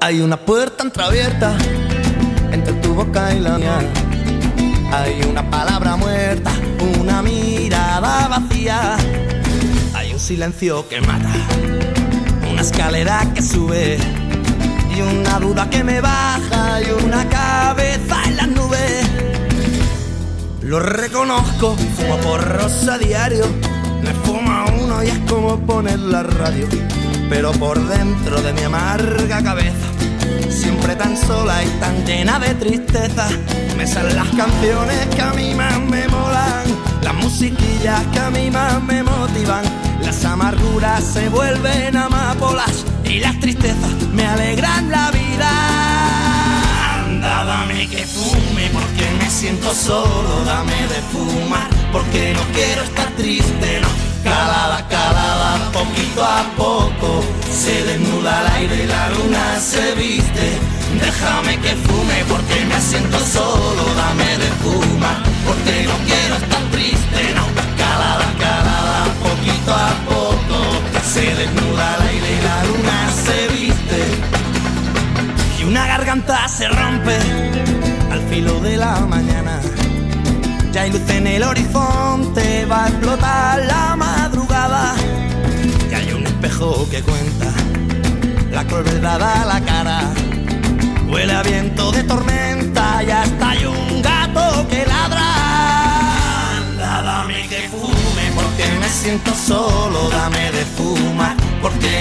Hay una puerta entreabierta entre tu boca y la mía. Hay una palabra muerta, una mirada vacía. Hay un silencio que mata, una escalera que sube y una duda que me baja y una cabeza en las nubes. Lo reconozco, fumo porros a diario. Me fuma uno y es como poner la radio. Pero por dentro de mi amarga cabeza, siempre tan sola y tan llena de tristeza, me salen las canciones que a mí más me molan, las musiquillas que a mí más me motivan. Las amarguras se vuelven amapolas y las tristezas me alegran la vida. Anda, dame que fume porque me siento solo, dame de fumar porque no quiero estar triste, no. Calada, calada, poquito a poco se desnuda el aire y la luna se viste. Déjame que fume porque me siento solo, dame de fumar porque no quiero estar triste, no. Calada, calada, poquito a poco se desnuda el aire y la luna se viste. Y una garganta se rompe al filo de la mañana. Ya hay luz en el horizonte, va a explotar la madrugada. Y hay un espejo que cuenta la crueldad a la cara. Huele a viento de tormenta y hasta hay un gato que ladra. Anda, dame que fume porque me siento solo, dame de fumar porque